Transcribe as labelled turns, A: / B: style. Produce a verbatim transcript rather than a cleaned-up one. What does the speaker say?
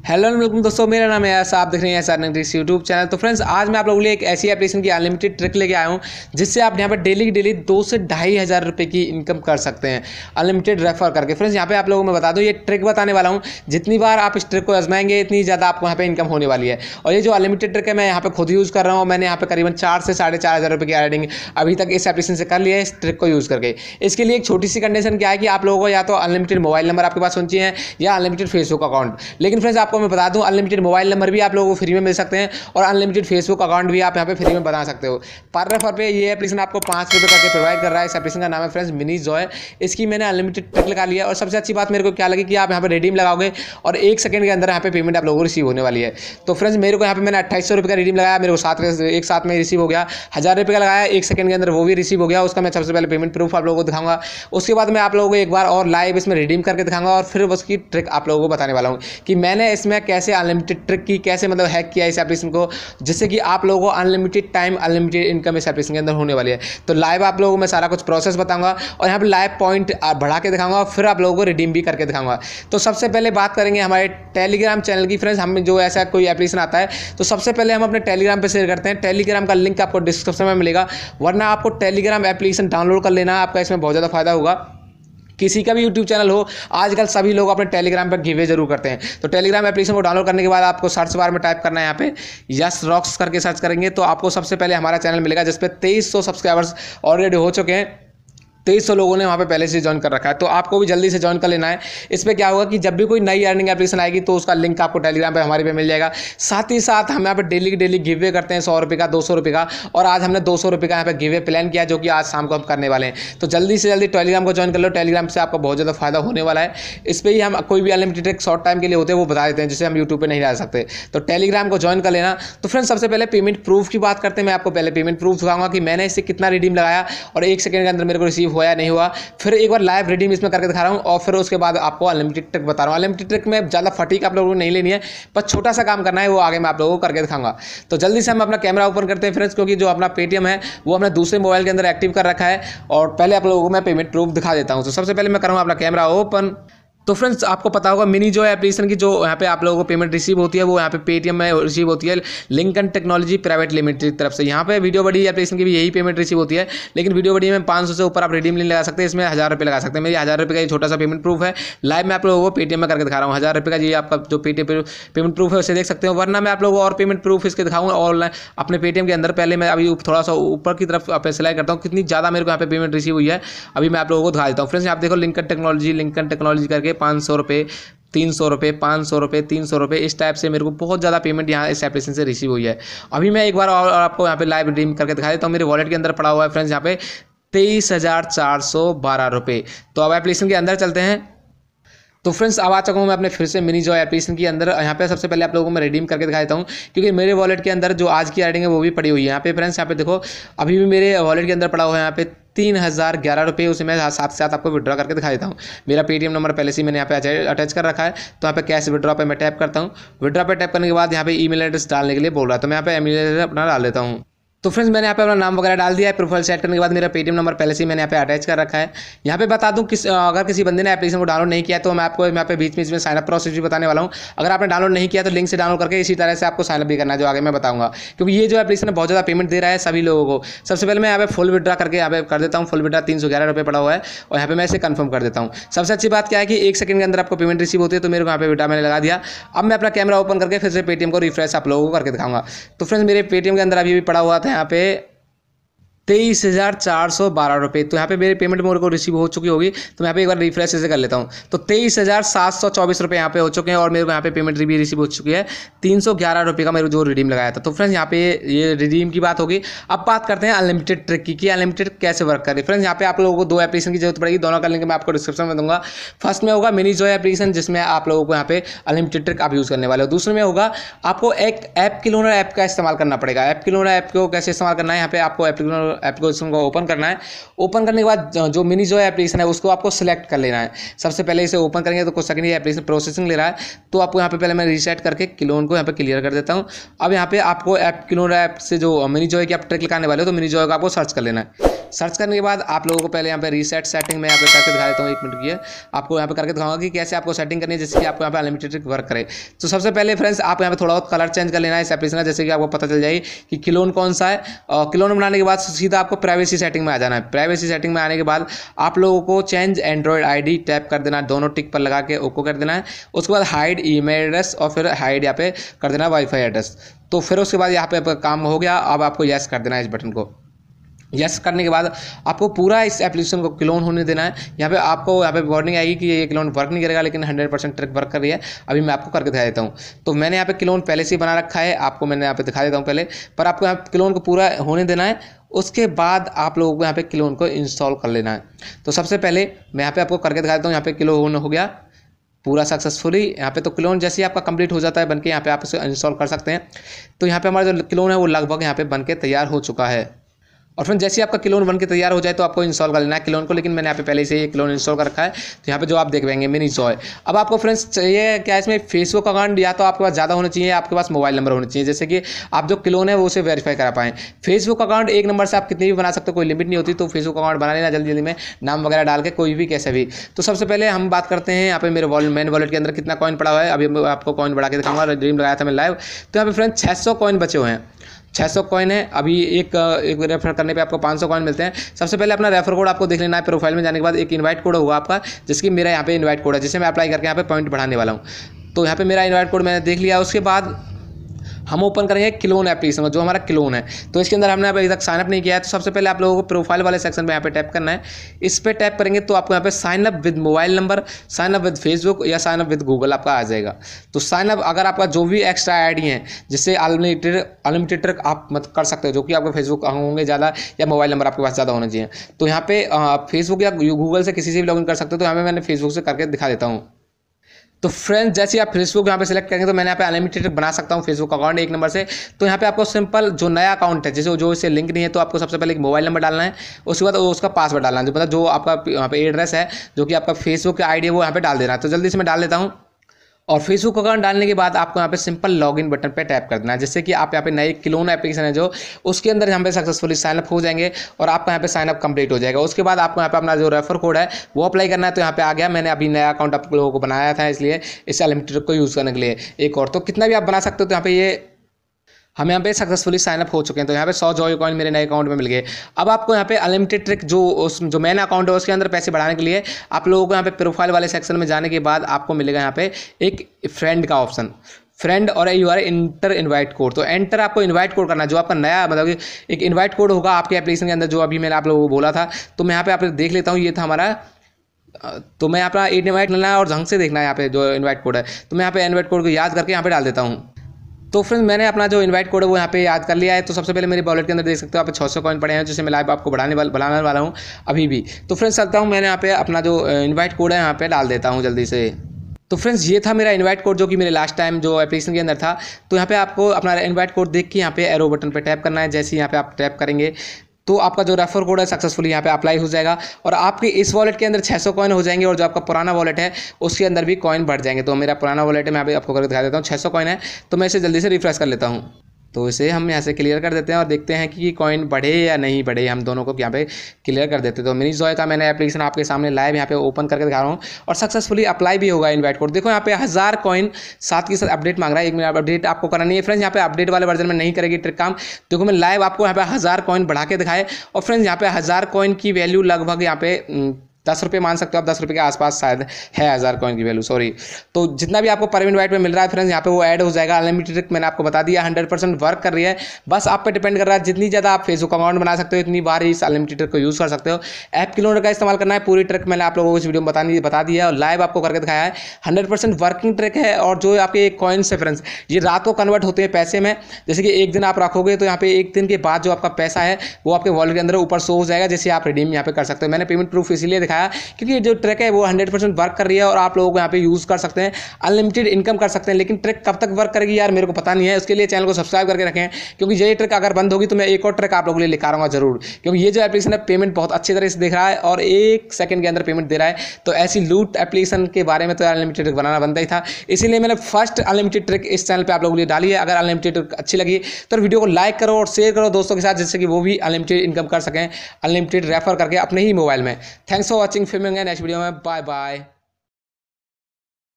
A: Hello welcome दोस्तों, मेरा नाम है यास, आप देख रहे हैं यास ट्रिक्स यूट्यूब चैनल। तो फ्रेंड्स, आज मैं आप लोगों के लिए एक ऐसी एप्लीकेशन की अनलिमिटेड ट्रिक लेके आया हूं जिससे आप यहां पर डेली डेली दो से ढाई हज़ार रुपये की इनकम कर सकते हैं अनलिमिटेड रेफर करके। फ्रेंड्स, यहाँ पे आप लोगों को मैं बता दूं, ये ट्रिक बताने वाला हूँ, जितनी बार आप इस ट्रिक को आजमाएंगे इतनी ज़्यादा आपको यहाँ पे इनकम होने वाली है। और ये जो अनलिमिटेड ट्रिक है मैं यहाँ पे खुद यूज़ कर रहा हूँ। मैंने यहाँ पे करीबन चार से साढ़े चार हज़ार रुपये की अर्निंग अभी तक इस एप्लीकेशन से कर लिया है, इस ट्रिक को यूज़ करके। इसके लिए एक छोटी सी कंडीशन क्या है कि आप लोगों को या तो अनलिमिटेड मोबाइल नंबर आपके पास होना चाहिए या अनलिमिटेड फेसबुक अकाउंट। लेकिन फ्रेंड्स, आपको मैं बता दूं, अनलिमिटेड मोबाइल नंबर भी आप लोगों को फ्री में मिल सकते हैं और अनलिमिटेड फेसबुक अकाउंट भी आप यहाँ पे फ्री में बना सकते हो। पर रेफर पे ये एप्लीकेशन आपको पाँच रुपये करके प्रोवाइड कर रहा है। इस एप्लीकेशन का नाम है फ्रेंड्स मिनी जॉय। इसकी मैंने अनलिमिटेड ट्रिक लगा लिया और सबसे अच्छी बात मेरे को क्या लगी कि आप यहाँ पे रिडीम लगाओगे और एक सेकंड के अंदर यहाँ पे पेमेंट आप लोगों को रिसीव होने वाली है। तो फ्रेंड्स, मेरे को यहाँ पे मैंने अट्ठाईस सौ रुपये का रिडीम लगाया, मेरे को सात एक साथ में रिसीव हो गया। हज़ार रुपये का लगाया, एक सेकंड के अंदर वो भी रिसीव हो गया। उसका मैं सबसे पहले पेमेंट प्रूफ आप लोगों को दिखाऊंगा। उसके बाद मैं आप लोगों को एक बार और लाइव इसमें रिडीम करके दिखाऊंगा और फिर उसकी ट्रिक आप लोगों को बताने वाला हूँ कि मैंने इसमें कैसे अनलिमिटेड ट्रिक की, कैसे मतलब हैक किया इस एप्लीकेशन को, जिससे कि आप लोगों को अनलिमिटेड टाइम अनलिमिटेड इनकम इस एप्लीकेशन के अंदर होने वाली है। तो लाइव आप लोगों को मैं सारा कुछ प्रोसेस बताऊंगा और यहाँ पे लाइव पॉइंट बढ़ा के दिखाऊंगा और फिर आप लोगों को रिडीम भी करके दिखाऊंगा। तो सबसे पहले बात करेंगे हमारे टेलीग्राम चैनल की। फ्रेंड्स, हम जो ऐसा कोई एप्लीकेशन आता है तो सबसे पहले हम अपने टेलीग्राम पे शेयर करते हैं। टेलीग्राम का लिंक आपको डिस्क्रिप्शन में मिलेगा, वरना आपको टेलीग्राम एप्लीकेशन डाउनलोड कर लेना, आपका इसमें बहुत ज़्यादा फायदा होगा। किसी का भी यूट्यूब चैनल हो, आजकल सभी लोग अपने टेलीग्राम पर गिवे जरूर करते हैं। तो टेलीग्राम एप्लीकेशन को डाउनलोड करने के बाद आपको सर्च बार में टाइप करना है, यहाँ पे यस रॉक्स करके सर्च करेंगे तो आपको सबसे पहले हमारा चैनल मिलेगा, जिसपे तेईस सौ सब्सक्राइबर्स ऑलरेडी हो चुके हैं। तेईस सौ लोगों ने वहाँ पे पहले से ज्वाइन कर रखा है, तो आपको भी जल्दी से ज्वाइन कर लेना है। इस पर क्या होगा कि जब भी कोई नई अर्निंग एप्लीकेशन आएगी तो उसका लिंक आपको टेलीग्राम पे हमारे पे मिल जाएगा। साथ ही साथ हम यहाँ पे डेली की डेली गिवे करते हैं, सौ रुपये का, दो सौ रुपये का, और आज हमने दो सौ रुपये का यहाँ पे गिवे प्लान किया, जो कि आज शाम को हम करने वाले हैं। तो जल्दी से जल्दी टेलीग्राम को ज्वाइन कर लो, टेलीग्राम से आपको बहुत ज़्यादा फायदा होने वाला है। इस पर ही हम कोई भी अनलिमिटेड एक शॉर्ट टाइम के लिए होते हैं वो बता देते हैं, जिसे हम यूट्यूब पर नहीं डाल सकते। तो टेलीग्राम को ज्वाइन कर लेना। तो फ्रेंड्स, सबसे पहले पेमेंट प्रूफ की बात करते हैं। मैं आपको पहले पेमेंट प्रूफ दिखाऊंगा कि मैंने इससे कितना रिडीम लगाया और एक सेकंड के अंदर मेरे को रिसीव हुआ या नहीं हुआ। फिर एक बार लाइव रिडीम इसमें करके दिखा रहा हूँ और फिर उसके बाद आपको अनलिमिटेड ट्रिक बता रहा हूँ। अनलिमिटेड ट्रिक में ज़्यादा फटीक आप लोगों को नहीं लेनी है, पर छोटा सा काम करना है, वो आगे मैं आप लोगों को करके दिखाऊंगा। तो जल्दी से हम अपना कैमरा ओपन करते हैं फ्रेंड्स, क्योंकि जो अपना पेटीएम है वो अपने दूसरे मोबाइल के अंदर एक्टिव कर रखा है और पहले आप लोगों को मैं पेमेंट प्रूफ दिखा देता हूँ। तो सबसे पहले मैं करूँगा अपना कैमरा ओपन। तो फ्रेंड्स, आपको पता होगा मिनी जॉय एप्लीकेशन की जो यहाँ पे आप लोगों को पेमेंट रिसीव होती है वो यहाँ पे पेटीएम में रिसीव होती है, लिंकन टेक्नोलॉजी प्राइवेट लिमिटेड की तरफ से। यहाँ पे वीडियो बड़ी एप्लीकेशन की भी यही पेमेंट रिसीव होती है, लेकिन वीडियो बड़ी में पाँच सौ से ऊपर आप रिडीम लिंक लगा सकते हैं, इसमें हज़ार रुपये लगा सकते हैं। मेरी हज़ार रुपये का ये छोटा सा पेमेंट प्रूफ है, लाइव मैं आप लोगों को पेटीएम में करके दिखा रहा हूँ। हज़ार रुपये का ये आपका जो पेटीएम पेमेंट प्रूफ है उसे देख सकते हो, वरना मैं आप लोगों को और पेमेंट प्रूफ इसके दिखाऊंगा ऑनलाइन अपने पेटीएम के अंदर। पहले मैं अभी थोड़ा सा ऊपर की तरफ सिलेक्ट करता हूँ कितनी ज़्यादा मेरे को यहाँ पे पेमेंट रिसीव हुई है, अभी मैं आप लोगों को दिखा देता हूँ। फ्रेंड्स, आप देखो लिंकन टेक्नोलॉजी लिंकन टेक्नोलॉजी करके पाँच सौ रुपये, तीन सौ रुपये, पाँच सौ रुपये, तीन सौ रुपये, इस टाइप से मेरे को बहुत ज़्यादा पेमेंट यहाँ इस एप्लीकेशन से रिसीव हुई है। अभी मैं एक बार और आपको यहाँ पे लाइव रिडीम करके दिखा देता हूँ। मेरे वॉलेट के अंदर पड़ा हुआ है फ्रेंड्स यहाँ पे तेईस हज़ार चार सौ बारह रुपये। तो अब एप्लीकेशन के अंदर चलते हैं। तो फ्रेंड्स, अब आ चुका हूँ मैं अपने फिर से मिनी जॉय एप्लीकेशन के अंदर। यहाँ पे सबसे पहले आप लोगों को मैं रिडीम करके दिखा देता हूँ, क्योंकि मेरे वॉलेट के अंदर जो आज की अर्निंग है वो भी पड़ी हुई है। यहाँ पे फ्रेंड्स, यहाँ पे देखो अभी भी मेरे वॉलेट के अंदर पड़ा हुआ है यहाँ पे तीन हज़ार ग्यारह रुपये। उसे मैं साथ साथ आपको विड्रॉ करके दिखा देता हूँ। मेरा पेटीएम नंबर पहले से मैंने यहाँ पे अटैच कर रखा है, तो यहाँ पे कैश विड्रॉ पे मैं टैप करता हूँ। विड्रॉ पे टैप करने के बाद यहाँ पे ईमेल एड्रेस डालने के लिए बोल रहा है, तो मैं यहाँ पे ईमेल एड्रेस अपना डाल देता हूँ। तो फ्रेंड्स, मैंने यहाँ पे अपना नाम वगैरह डाल दिया है। प्रोफाइल सेट करने के बाद मेरा पेटीएम नंबर पहले से ही मैंने यहाँ पे अटैच कर रखा है। यहाँ पे बता दूँ, किस अगर किसी बंदे ने एप्लीकेशन को डाउनलोड नहीं किया तो मैं आपको यहाँ पे बीच में इसमें साइनअप प्रोसेस भी बताने वाला हूँ। अगर आपने डाउनलोड नहीं किया तो लिंक से डाउनलोड करके इसी तरह से आपको साइनअप भी करना है, जो आगे मैं बताऊँगा, क्योंकि ये जो एप्लीकेशन बहुत ज़्यादा पेमेंट दे रहा है सभी लोगों को। सबसे पहले मैं यहाँ पे फुल विड्रा करके यहाँ पे कर देता हूँ। फुल विड्रा तीन सौ ग्यारह रुपये पड़ा हुआ है और यहाँ पे मैं इसे कन्फर्म कर देता हूँ। सबसे अच्छी बात क्या है कि एक सेकंड के अंदर आपको पेमेंट रिसीव होती है, तो मेरे को यहाँ पे विड्रा मैंने लगा दिया। अब मैं अपना कैमरा ओपन करके फिर से पेटीएम को रिफ्रेश आप लोगों को करके दिखाऊंगा। तो फ्रेंड्स, मेरे पेटीएम के अंदर अभी भी पड़ा हुआ था यहाँ पे तेईस हज़ार चार सौ बारह रुपये। तो यहाँ पे मेरी पेमेंट मेरे को रिसीव हो चुकी होगी, तो मैं यहाँ पे एक बार रिफ्रेश से कर लेता हूँ। तो तेईस हज़ार सात सौ चौबीस रुपये यहाँ पे हो चुके हैं और मेरे को यहाँ पे पेमेंट भी रिसीव हो चुकी है तीन सौ ग्यारह रुपये का मेरे जो रिडीम लगाया था। तो फ्रेंड्स, यहाँ पे ये रिडीम की बात होगी। अब बात करते हैं अनलिमिटेड ट्रिक की कि अनलिमिटेड कैसे वर्क करे। फ्रेंड्स, यहाँ पे आप लोगों को दो एप्लीकेशन की जरूरत पड़ेगी, दोनों का लिंक मैं आपको डिस्क्रिप्शन में दूंगा। फर्स्ट में होगा मिनी जॉय एप्लीकेशन, जिसमें आप लोगों को यहाँ पे अनलिमिटेड ट्रिक आप यूज़ करने वाले हो। दूसरे में होगा आपको एक ऐप क्लोनर ऐप का इस्तेमाल करना पड़ेगा। ऐप क्लोनर ऐप को कैसे इस्तेमाल करना है, यहाँ पे आपको ऐप क्लोनर एप्लीकेशन को ओपन करना है। ओपन करने के बाद जो मिनी जॉय एप्लीकेशन है उसको आपको सिलेक्ट कर लेना है। सबसे पहले इसे ओपन करेंगे तो कुछ सेकंड ये एप्लीकेशन प्रोसेसिंग ले रहा है, तो आपको यहाँ पे पहले मैं रीसेट करके क्लोन को यहाँ पे क्लियर कर देता हूँ। अब यहाँ पे आपको ऐप क्लोनर ऐप से जो मिनी जॉय की आप ट्रिक लगाने वाले हो, तो मिनी जॉय को आपको सर्च कर लेना है। सर्च करने के बाद आप लोगों को पहले यहाँ पे रीसेट सेटिंग में यहाँ पे करके दिखा देता हूँ। एक मिनट की आपको यहाँ पे करके दिखाऊंगा कि कैसे आपको सेटिंग करनी है जिससे कि आपको यहाँ पे अनलिमिटेड वर्क करे। तो सबसे पहले फ्रेंड्स आप यहाँ पे थोड़ा बहुत कलर चेंज कर लेना है इस एप्लीकेशन का, जैसे कि आपको पता चल जाए कि क्लोन कौन सा है। और क्लोन बनाने के बाद सीधा आपको प्राइवेसी सेटिंग में आ जाना है। प्राइवेसी सेटिंग में आने के बाद आप लोगों को चेंज एंड्रॉइड आईडी टैप कर देना है, दोनों टिक पर लगा के ओको कर देना है। उसके बाद हाइड ईमेल एड्रेस और फिर हाइड यहाँ पे कर देना वाईफाई एड्रेस। तो फिर उसके बाद यहाँ पे काम हो गया। अब आपको यस कर देना है इस बटन को। यस करने के बाद आपको पूरा इस एप्लीकेशन को क्लोन होने देना है। यहाँ पे आपको यहाँ पे वार्निंग आएगी कि ये क्लोन वर्क नहीं करेगा, लेकिन हंड्रेड परसेंट ट्रिक वर्क कर रही है। अभी मैं आपको करके दिखा देता हूँ। तो मैंने यहाँ पे क्लोन पहले से ही बना रखा है, आपको मैंने यहाँ पे दिखा देता हूँ पहले, पर आपको यहाँ क्लोन को पूरा होने देना है। उसके बाद आप लोगों को यहाँ पे क्लोन को इंस्टॉल कर लेना है। तो सबसे पहले मैं यहाँ पे आपको करके दिखा देता हूँ। यहाँ पे क्लोन हो गया पूरा सक्सेसफुली। यहाँ पे तो क्लोन जैसे ही आपका कंप्लीट हो जाता है बनके, यहाँ पे आप इसे इंस्टॉल कर सकते हैं। तो यहाँ पे हमारा जो क्लोन है वो लगभग यहाँ पे बनके तैयार हो चुका है। और फिर जैसे ही आपका क्लोन बन के तैयार हो जाए तो आपको इंस्टॉल कर लेना है क्लोन को, लेकिन मैंने यहाँ पे पहले से ही क्लोन इंस्टॉल कर रखा है। तो यहाँ पे जो आप देख पाएंगे मिनी जॉय। अब आपको फ्रेंड्स चाहिए क्या, इसमें फेसबुक अकाउंट या तो आपके पास ज़्यादा होना चाहिए, आपके पास मोबाइल नंबर होना चाहिए, जैसे कि आप जो क्लोन है वो उसे वेरीफाई करा पाएँ। फेसबुक अकाउंट एक नंबर से आप कितनी भी बना सकते हो, कोई लिमिट नहीं होती। तो फेसबुक अकाउंट बना लेना जल्दी जल्दी में, नाम वगैरह डाल के कोई भी कैसे भी। तो सबसे पहले हम बात करते हैं यहाँ पे मेरे वॉलेट मेन वॉलेट के अंदर कितना कॉइन पड़ा हुआ है। अभी आपको कॉइन बढ़ा के दिखाऊंगा, ड्रीम लगाया था मैं लाइव। तो यहाँ पे फ्रेंड्स छः सौ कॉइन बचे हुए हैं, छः सौ कॉइन है। अभी एक एक रेफर करने पे आपको पाँच सौ कॉइन मिलते हैं। सबसे पहले अपना रेफर कोड आपको देख लेना है। प्रोफाइल में जाने के बाद एक इनवाइट कोड होगा आपका, जिसकी मेरा यहाँ पे इनवाइट कोड है, जिसे मैं अप्लाई करके यहाँ पे पॉइंट बढ़ाने वाला हूँ। तो यहाँ पे मेरा इनवाइट कोड मैंने देख लिया। उसके बाद हम ओपन करेंगे क्लोन एप्लीकेशन जो हमारा क्लोन है। तो इसके अंदर हमने अभी तक साइनअप नहीं किया है। तो सबसे पहले आप लोगों को प्रोफाइल वाले सेक्शन में यहाँ पे टैप करना है। इस पे टैप करेंगे तो आपको यहाँ पे sign up with mobile number, sign up with Facebook या साइन अप विद गूगल आपका आ जाएगा। तो साइन अप अगर आपका जो भी एक्स्ट्रा आईडी है जिससे अनलिमिटेड अनलिमिटेड ट्रिक आप मत कर सकते हो, जो कि आपके फेसबुक होंगे ज़्यादा या मोबाइल नंबर आपके पास ज़्यादा होना चाहिए। तो यहाँ पे फेसबुक या गूगल से किसी से भी लॉगिन कर सकते हो। तो यहाँ पे मैंने फेसबुक से करके दिखा देता हूँ। तो फ्रेंड्स जैसे आप फेसबुक यहाँ पे सिलेक्ट करेंगे तो मैंने यहाँ पे अनलिमिटेड बना सकता हूँ फेसबुक अकाउंट एक नंबर से। तो यहाँ पे आपको सिंपल जो नया अकाउंट है जैसे जो इससे लिंक नहीं है, तो आपको सबसे पहले एक मोबाइल नंबर डालना है। उसके बाद उसका पासवर्ड डालना है, जो मतलब जो आपका यहाँ पे एड्रेस है जो कि आपका फेसबुक का आईडी है वो यहाँ पे डाल देना है। तो जल्दी से मैं डाल देता हूँ। और फेसबुक अकाउंट डालने के बाद आपको यहाँ पे सिंपल लॉगिन बटन पे टैप कर देना है, जिससे कि आप यहाँ पे नई क्लोन एप्लीकेशन है जो उसके अंदर यहाँ पे सक्सेसफुली साइनअप हो जाएंगे और आपका यहाँ पे साइनअप कंप्लीट हो जाएगा। उसके बाद आपको यहाँ पे अपना जो रेफर कोड है वो अप्लाई करना है। तो यहाँ पे आ गया, मैंने अभी नया अकाउंट आप लोगों को बनाया था, इसलिए इस अनलिमिटेड को यूज़ करने के लिए एक और। तो कितना भी आप बना सकते हो। तो यहाँ पे ये हम यहाँ पे सक्सेसफुली साइनअप हो चुके हैं। तो यहाँ पे सौ जॉय कॉइन मेरे नए अकाउंट में मिल गए। अब आपको यहाँ पे अनलिमिटेड ट्रिक जो उस जो मेन अकाउंट है उसके अंदर पैसे बढ़ाने के लिए आप लोगों को यहाँ पे प्रोफाइल वाले सेक्शन में जाने के बाद आपको मिलेगा यहाँ पे एक फ्रेंड का ऑप्शन, फ्रेंड और you are enter invite code. तो एंटर आपको इनवाइट कोड करना है, जो आपका नया मतलब कि एक इनवाइट कोड होगा आपके एप्लीकेशन के अंदर, जो अभी मैंने आप लोगों को बोला था। तो मैं यहाँ पे आप देख लेता हूँ, ये था हमारा। तो मैं अपना इनवाइट लेना है और ढंग से देखना है यहाँ पे जो इनवाइट कोड है। तो मैं यहाँ पे इनवाइट कोड को याद करके यहाँ पे डाल देता हूँ। तो फ्रेंड्स मैंने अपना जो इनवाइट कोड है वो यहाँ पे याद कर लिया है। तो सबसे पहले मेरे वॉलेट के अंदर देख सकते हो आप छः सौ कॉइन पड़े हैं, जिसे मैं लाइव आपको बढ़ाने वाला बढ़ाने वाला हूँ अभी भी। तो फ्रेंड्स चलता हूँ, मैंने यहाँ पे अपना जो इनवाइट कोड है यहाँ पे डाल देता हूँ जल्दी से। तो फ्रेंड्स ये था मेरा इनवाइट कोड जो कि मेरे लास्ट टाइम जो एप्लीकेशन के अंदर था। तो यहाँ पे आपको अपना इनवाइट कोड देख के यहाँ पे एरो बटन पे टैप करना है। जैसे ही यहाँ पे आप टैप करेंगे तो आपका जो रेफर कोड है सक्सेसफुली यहाँ पे अप्लाई हो जाएगा और आपके इस वॉलेट के अंदर छः सौ कॉइन हो जाएंगे और जो आपका पुराना वॉलेट है उसके अंदर भी कॉइन बढ़ जाएंगे। तो मेरा पुराना वॉलेट है, मैं अभी आपको करके दिखा देता हूँ। छः सौ कॉइन है, तो मैं इसे जल्दी से रिफ्रेश कर लेता हूँ। तो इसे हम यहाँ से क्लियर कर देते हैं और देखते हैं कि कॉइन बढ़े या नहीं बढ़े। हम दोनों को यहाँ पे क्लियर कर देते हैं। तो मिनी जॉय का मैंने एप्लीकेशन आपके सामने लाइव यहाँ पे ओपन करके दिखा रहा हूँ और सक्सेसफुली अप्लाई भी होगा इनवाइट कोड। देखो यहाँ पे हज़ार कॉइन साथ के साथ अपडेट मांग रहा है। एक मिनट अपडेट आपको करनी है फ्रेंड्स। यहाँ पे अपडेट वाले वर्जन में नहीं करेगी ट्रिक काम। देखो मैं लाइव आपको यहाँ पे हज़ार कॉइन बढ़ा के दिखाए और फ्रेंड्स यहाँ पे हज़ार कॉइन की वैल्यू लगभग यहाँ पे दस रुपये मान सकते हो आप, दस रुपये के आसपास शायद है हज़ार कॉइन की वैल्यू, सॉरी। तो जितना भी आपको पर इनवाइट में मिल रहा है फ्रेंड्स यहाँ पे वो ऐड हो जाएगा। अनलिमिटेड मैंने आपको बता दिया, हंड्रेड परसेंट वर्क कर रही है। बस आप पे डिपेंड कर रहा है, जितनी ज़्यादा आप फेसबुक अकाउंट बना सकते हो इतनी बार इस अनलिमिटेड को यूज़ कर सकते हो। ऐप क्लोनर का इस्तेमाल करना है। पूरी ट्रिक मैंने आप लोगों को इस वीडियो में बतानी बता दी है और लाइव आपको करके दिखाया है। हंड्रेड परसेंट वर्किंग ट्रिक है। और जो आपके कॉइन्स है फ्रेंड्स ये रात को कन्वर्ट होते हैं पैसे में। जैसे कि एक दिन आप रखोगे तो यहाँ पे एक दिन के बाद जो आपका पैसा है वो आपके वॉलेट के अंदर ऊपर शो हो जाएगा, जैसे आप रिडीम यहाँ पे कर सकते हो। मैंने पेमेंट प्रूफ इसीलिए दिखाया दिखाया, क्योंकि ये जो ट्रिक है वो हंड्रेड परसेंट वर्क कर रही है और आप लोगों को यहाँ पे यूज़ कर सकते हैं, अनलिमिटेड इनकम कर सकते हैं। लेकिन ट्रिक कब तक वर्क करेगी यार मेरे को पता नहीं है, उसके लिए चैनल को सब्सक्राइब करके रखें, क्योंकि ये ट्रिक अगर बंद होगी तो मैं एक और ट्रिक आप लोगों के लिए लेकर आऊँगा जरूर, क्योंकि ये जो एप्लीकेशन है पेमेंट बहुत अच्छी तरह से दिख रहा है और एक सेकंड के अंदर पेमेंट दे रहा है। तो ऐसी लूट एप्लीकेशन के बारे में तो अनलिमिटेड ट्रिक बनाना बनता ही था, इसीलिए मैंने फर्स्ट अनलिमिटेड ट्रिक इस चैनल पे आप लोगों के लिए डाली है। अगर अनलिमिटेड ट्रिक अच्छी लगी तो वीडियो को लाइक करो और शेयर करो दोस्तों के साथ, जिससे कि वो भी अनलिमिटेड इनकम कर सकें, अनलिमिटेड रेफर करके अपने ही मोबाइल में। थैंक्स फॉर वॉचिंग, फिर मिलेंगे नेक्स्ट वीडियो में, बाय बाय।